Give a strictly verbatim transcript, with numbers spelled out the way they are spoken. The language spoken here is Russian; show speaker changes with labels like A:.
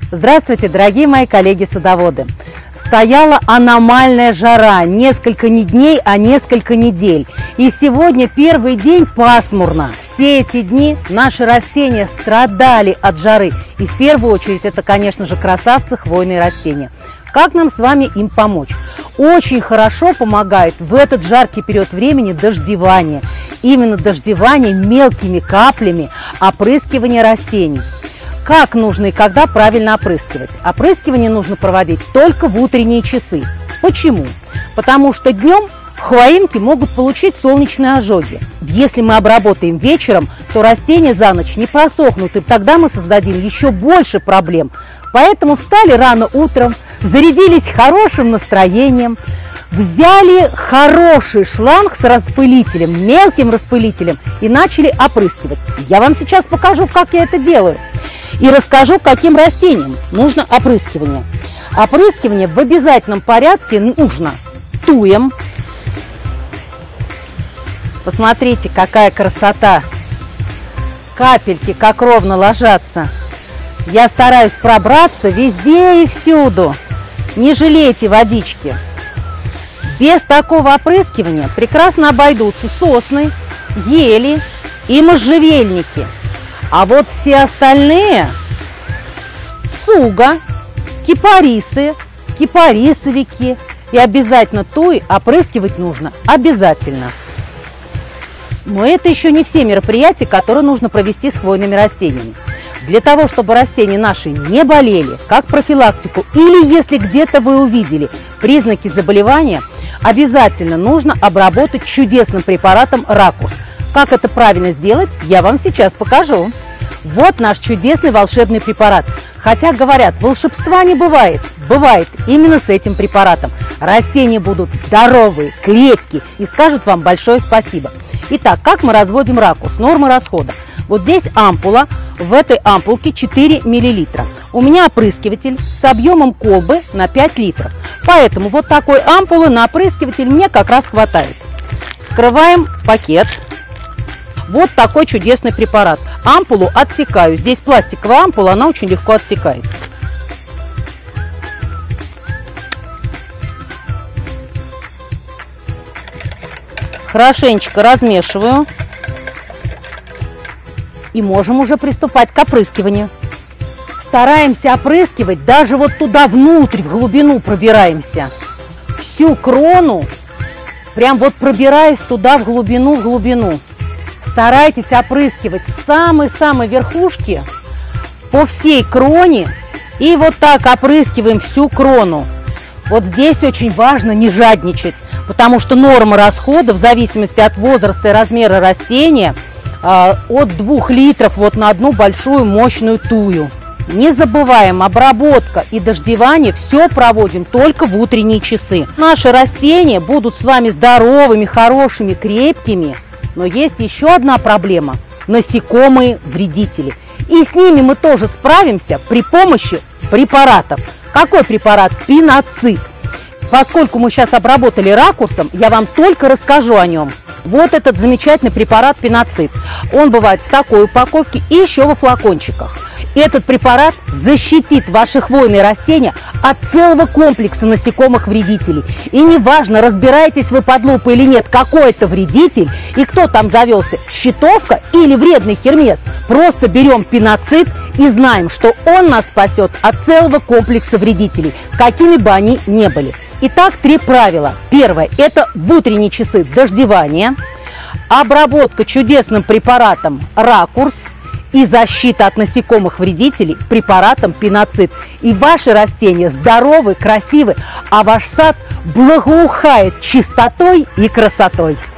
A: Здравствуйте, дорогие мои коллеги-садоводы! Стояла аномальная жара, несколько не дней, а несколько недель. И сегодня первый день пасмурно. Все эти дни наши растения страдали от жары. И в первую очередь это, конечно же, красавцы хвойные растения. Как нам с вами им помочь? Очень хорошо помогает в этот жаркий период времени дождевание. Именно дождевание мелкими каплями опрыскивания растений. Как нужно и когда правильно опрыскивать? Опрыскивание нужно проводить только в утренние часы. Почему? Потому что днем хвоинки могут получить солнечные ожоги. Если мы обработаем вечером, то растения за ночь не просохнут, и тогда мы создадим еще больше проблем. Поэтому встали рано утром, зарядились хорошим настроением, взяли хороший шланг с распылителем, мелким распылителем и начали опрыскивать. Я вам сейчас покажу, как я это делаю. И расскажу, каким растениям нужно опрыскивание. Опрыскивание в обязательном порядке нужно туем. Посмотрите, какая красота. Капельки как ровно ложатся. Я стараюсь пробраться везде и всюду. Не жалейте водички. Без такого опрыскивания прекрасно обойдутся сосны, ели и можжевельники. А вот все остальные – суга, кипарисы, кипарисовики и обязательно туи опрыскивать нужно обязательно. Но это еще не все мероприятия, которые нужно провести с хвойными растениями. Для того, чтобы растения наши не болели, как профилактику, или если где-то вы увидели признаки заболевания, обязательно нужно обработать чудесным препаратом ракурс. Как это правильно сделать, я вам сейчас покажу. Вот наш чудесный волшебный препарат. Хотя, говорят, волшебства не бывает. Бывает именно с этим препаратом. Растения будут здоровые, крепкие и скажут вам большое спасибо. Итак, как мы разводим ракурс? Норма расхода. Вот здесь ампула. В этой ампулке четыре миллилитра. У меня опрыскиватель с объемом колбы на пять литров. Поэтому вот такой ампулы на опрыскиватель мне как раз хватает. Вскрываем пакет. Вот такой чудесный препарат. Ампулу отсекаю. Здесь пластиковая ампула, она очень легко отсекается. Хорошенечко размешиваю. И можем уже приступать к опрыскиванию. Стараемся опрыскивать, даже вот туда внутрь, в глубину пробираемся. Всю крону, прям вот пробираясь туда в глубину, в глубину. Старайтесь опрыскивать с самой-самой верхушки по всей кроне. И вот так опрыскиваем всю крону. Вот здесь очень важно не жадничать, потому что норма расхода в зависимости от возраста и размера растения от двух литров вот на одну большую мощную тую. Не забываем, обработка и дождевание все проводим только в утренние часы. Наши растения будут с вами здоровыми, хорошими, крепкими. Но есть еще одна проблема – насекомые-вредители. И с ними мы тоже справимся при помощи препаратов. Какой препарат? Пиноцид. Поскольку мы сейчас обработали ракурсом, я вам только расскажу о нем. Вот этот замечательный препарат пиноцид. Он бывает в такой упаковке и еще во флакончиках. Этот препарат защитит ваши хвойные растения от целого комплекса насекомых-вредителей. И неважно, разбираетесь вы под лупой или нет, какой это вредитель и кто там завелся, щитовка или вредный хермес. Просто берем пиноцид и знаем, что он нас спасет от целого комплекса вредителей, какими бы они ни были. Итак, три правила. Первое – это в утренние часы дождевание, обработка чудесным препаратом ракурс и защита от насекомых-вредителей препаратом пиноцид. И ваши растения здоровы, красивы, а ваш сад благоухает чистотой и красотой.